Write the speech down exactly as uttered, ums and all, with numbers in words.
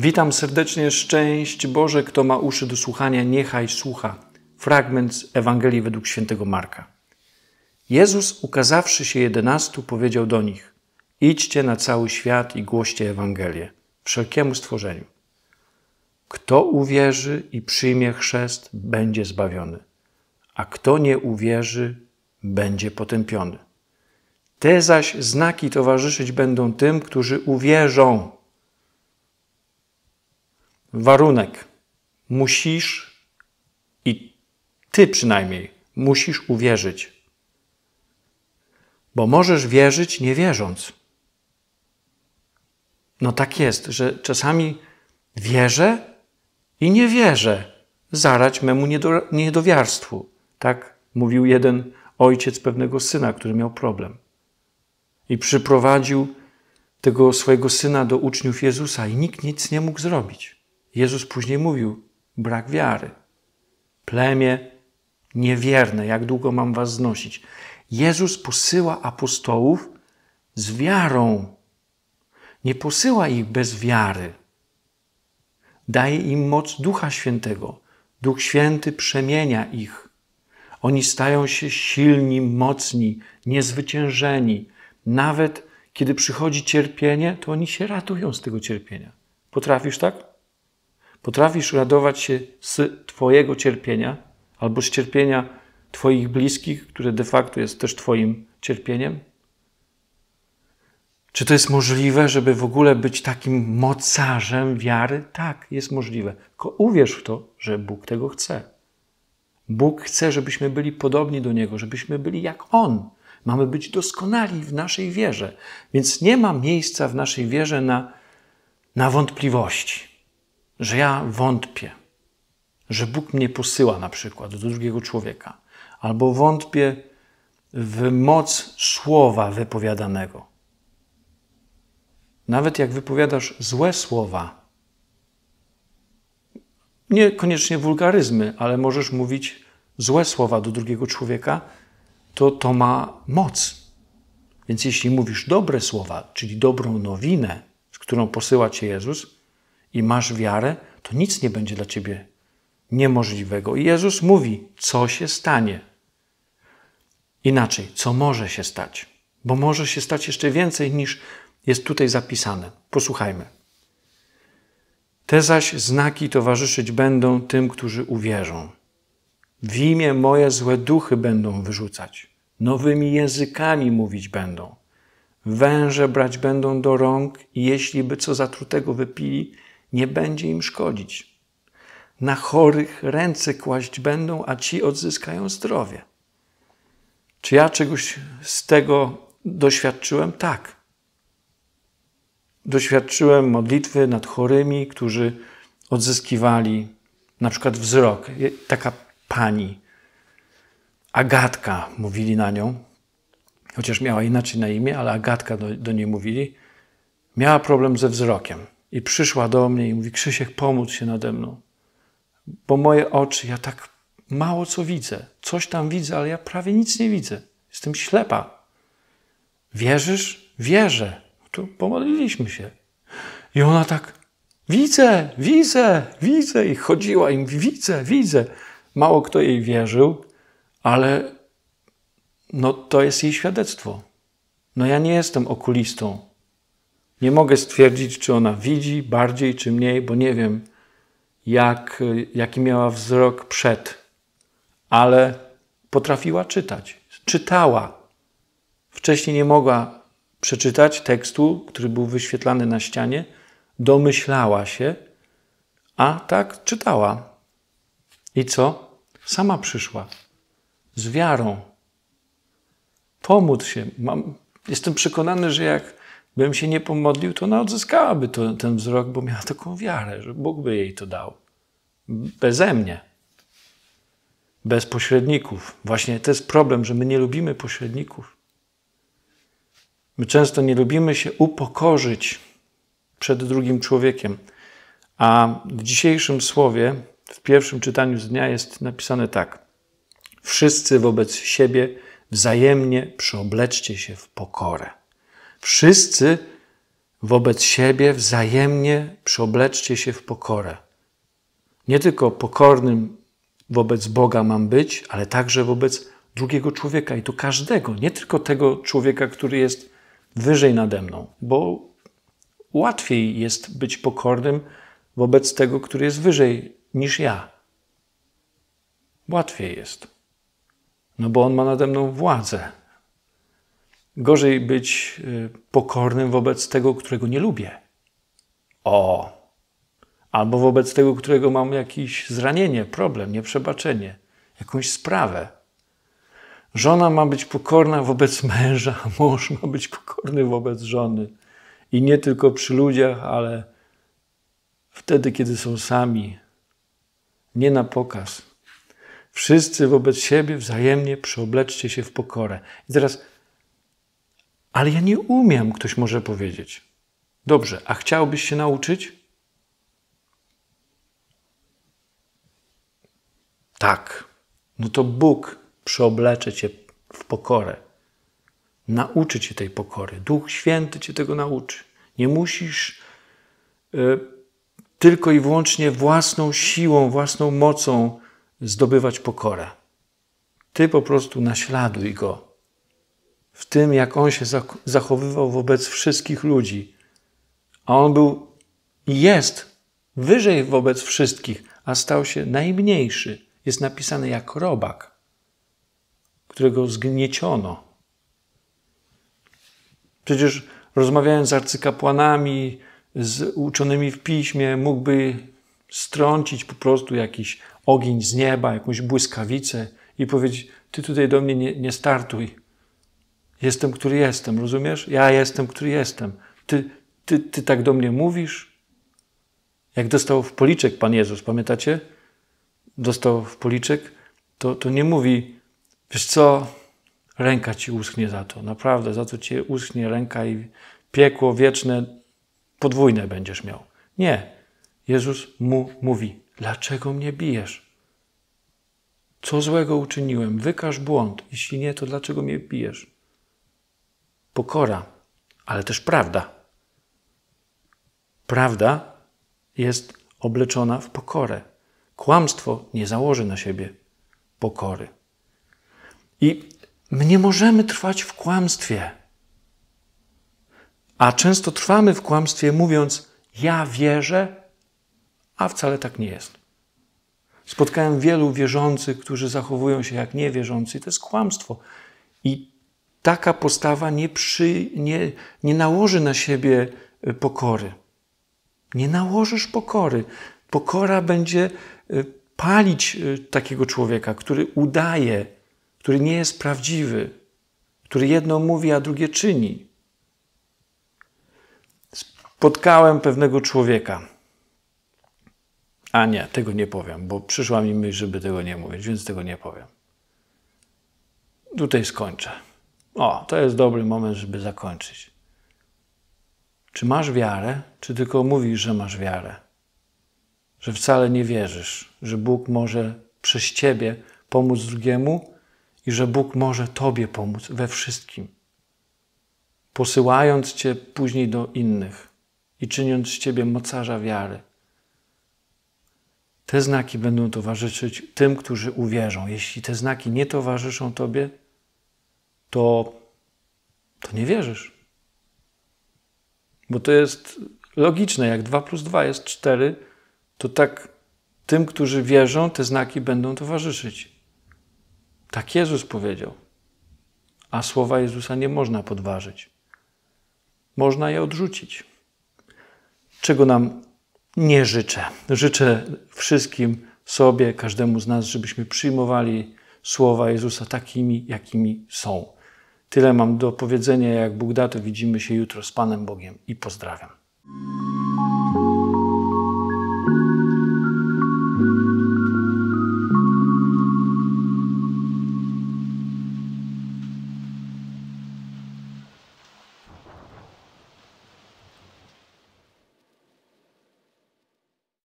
Witam serdecznie, szczęść Boże, kto ma uszy do słuchania, niechaj słucha. Fragment z Ewangelii według świętego Marka. Jezus, ukazawszy się jedenastu, powiedział do nich: idźcie na cały świat i głoście Ewangelię wszelkiemu stworzeniu. Kto uwierzy i przyjmie chrzest, będzie zbawiony, a kto nie uwierzy, będzie potępiony. Te zaś znaki towarzyszyć będą tym, którzy uwierzą. Warunek. Musisz, i ty przynajmniej, musisz uwierzyć. Bo możesz wierzyć nie wierząc. No tak jest, że czasami wierzę i nie wierzę. Zarać memu niedowiarstwu. Tak mówił jeden ojciec pewnego syna, który miał problem. I przyprowadził tego swojego syna do uczniów Jezusa i nikt nic nie mógł zrobić. Jezus później mówił: brak wiary. Plemię niewierne, jak długo mam was znosić? Jezus posyła apostołów z wiarą. Nie posyła ich bez wiary. Daje im moc Ducha Świętego. Duch Święty przemienia ich. Oni stają się silni, mocni, niezwyciężeni. Nawet kiedy przychodzi cierpienie, to oni się ratują z tego cierpienia. Potrafisz tak? Potrafisz radować się z twojego cierpienia albo z cierpienia twoich bliskich, które de facto jest też twoim cierpieniem? Czy to jest możliwe, żeby w ogóle być takim mocarzem wiary? Tak, jest możliwe. Tylko uwierz w to, że Bóg tego chce. Bóg chce, żebyśmy byli podobni do Niego, żebyśmy byli jak On. Mamy być doskonali w naszej wierze. Więc nie ma miejsca w naszej wierze na, na wątpliwości. Że ja wątpię, że Bóg mnie posyła na przykład do drugiego człowieka, albo wątpię w moc słowa wypowiadanego. Nawet jak wypowiadasz złe słowa, niekoniecznie wulgaryzmy, ale możesz mówić złe słowa do drugiego człowieka, to to ma moc. Więc jeśli mówisz dobre słowa, czyli dobrą nowinę, z którą posyła cię Jezus, i masz wiarę, to nic nie będzie dla ciebie niemożliwego. I Jezus mówi, co się stanie. Inaczej, co może się stać. Bo może się stać jeszcze więcej niż jest tutaj zapisane. Posłuchajmy. Te zaś znaki towarzyszyć będą tym, którzy uwierzą. W imię moje złe duchy będą wyrzucać. Nowymi językami mówić będą. Węże brać będą do rąk i jeśli by co zatrutego wypili, nie będzie im szkodzić. Na chorych ręce kłaść będą, a ci odzyskają zdrowie. Czy ja czegoś z tego doświadczyłem? Tak. Doświadczyłem modlitwy nad chorymi, którzy odzyskiwali na przykład wzrok. Taka pani, Agatka, mówili na nią, chociaż miała inaczej na imię, ale Agatka do, do niej mówili, miała problem ze wzrokiem. I przyszła do mnie i mówi: Krzysiek, pomódl się nade mną. Bo moje oczy, ja tak mało co widzę. Coś tam widzę, ale ja prawie nic nie widzę. Jestem ślepa. Wierzysz? Wierzę. Tu pomodliliśmy się. I ona tak: widzę, widzę, widzę. I chodziła i mówi: widzę, widzę. Mało kto jej wierzył, ale no to jest jej świadectwo. No ja nie jestem okulistą. Nie mogę stwierdzić, czy ona widzi bardziej, czy mniej, bo nie wiem, jak, jaki miała wzrok przed. Ale potrafiła czytać. Czytała. Wcześniej nie mogła przeczytać tekstu, który był wyświetlany na ścianie. Domyślała się, a tak czytała. I co? Sama przyszła. Z wiarą. Pomódl się. Mam, jestem przekonany, że jak bym się nie pomodlił, to ona odzyskałaby to, ten wzrok, bo miała taką wiarę, że Bóg by jej to dał. Beze mnie. Bez pośredników. Właśnie to jest problem, że my nie lubimy pośredników. My często nie lubimy się upokorzyć przed drugim człowiekiem. A w dzisiejszym słowie, w pierwszym czytaniu z dnia jest napisane tak. Wszyscy wobec siebie wzajemnie przyobleczcie się w pokorę. Wszyscy Wobec siebie wzajemnie przyobleczcie się w pokorę. Nie tylko pokornym wobec Boga mam być, ale także wobec drugiego człowieka i to każdego, nie tylko tego człowieka, który jest wyżej nade mną, bo łatwiej jest być pokornym wobec tego, który jest wyżej niż ja. Łatwiej jest, no bo on ma nade mną władzę. Gorzej być pokornym wobec tego, którego nie lubię. O! Albo wobec tego, którego mam jakieś zranienie, problem, nieprzebaczenie, jakąś sprawę. Żona ma być pokorna wobec męża, a mąż ma być pokorny wobec żony. I nie tylko przy ludziach, ale wtedy, kiedy są sami. Nie na pokaz. Wszyscy wobec siebie wzajemnie przyobleczcie się w pokorę. I teraz, ale ja nie umiem, ktoś może powiedzieć. Dobrze, a chciałbyś się nauczyć? Tak. No to Bóg przyoblecze cię w pokorę. Nauczy cię tej pokory. Duch Święty cię tego nauczy. Nie musisz y, tylko i wyłącznie własną siłą, własną mocą zdobywać pokorę. Ty po prostu naśladuj Go w tym, jak On się zachowywał wobec wszystkich ludzi. A On był i jest wyżej wobec wszystkich, a stał się najmniejszy. Jest napisany jak robak, którego zgnieciono. Przecież rozmawiając z arcykapłanami, z uczonymi w piśmie, mógłby strącić po prostu jakiś ogień z nieba, jakąś błyskawicę i powiedzieć, ty tutaj do mnie nie, nie startuj. Jestem, który jestem, rozumiesz? Ja jestem, który jestem. Ty, ty, ty tak do mnie mówisz? Jak dostał w policzek Pan Jezus, pamiętacie? Dostał w policzek, to, to nie mówi, wiesz co, ręka ci uschnie za to. Naprawdę, za to ci uschnie ręka i piekło wieczne podwójne będziesz miał. Nie. Jezus mu mówi, dlaczego mnie bijesz? Co złego uczyniłem? Wykaż błąd. Jeśli nie, to dlaczego mnie bijesz? Pokora, ale też prawda. Prawda jest obleczona w pokorę. Kłamstwo nie założy na siebie pokory. I my nie możemy trwać w kłamstwie. A często trwamy w kłamstwie mówiąc, ja wierzę, a wcale tak nie jest. Spotkałem wielu wierzących, którzy zachowują się jak niewierzący i to jest kłamstwo. I taka postawa nie, przy, nie, nie nałoży na siebie pokory. Nie nałożysz pokory. Pokora będzie palić takiego człowieka, który udaje, który nie jest prawdziwy, który jedno mówi, a drugie czyni. Spotkałem pewnego człowieka. A nie, tego nie powiem, bo przyszła mi myśl, żeby tego nie mówić, więc tego nie powiem. Tutaj skończę. O, to jest dobry moment, żeby zakończyć. Czy masz wiarę, czy tylko mówisz, że masz wiarę? Że wcale nie wierzysz, że Bóg może przez ciebie pomóc drugiemu i że Bóg może tobie pomóc we wszystkim, posyłając cię później do innych i czyniąc z ciebie mocarza wiary. Te znaki będą towarzyszyć tym, którzy uwierzą. Jeśli te znaki nie towarzyszą tobie, to, to nie wierzysz. Bo to jest logiczne, jak dwa plus dwa jest cztery, to tak tym, którzy wierzą, te znaki będą towarzyszyć. Tak Jezus powiedział. A słowa Jezusa nie można podważyć. Można je odrzucić. Czego nam nie życzę. Życzę wszystkim sobie, każdemu z nas, żebyśmy przyjmowali słowa Jezusa takimi, jakimi są. Tyle mam do powiedzenia. Jak Bóg da, to widzimy się jutro z Panem Bogiem i pozdrawiam.